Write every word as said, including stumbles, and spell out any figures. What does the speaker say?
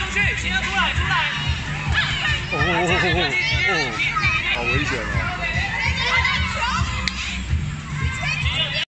去，先要出来，出来。哦哦哦哦，好危险哦！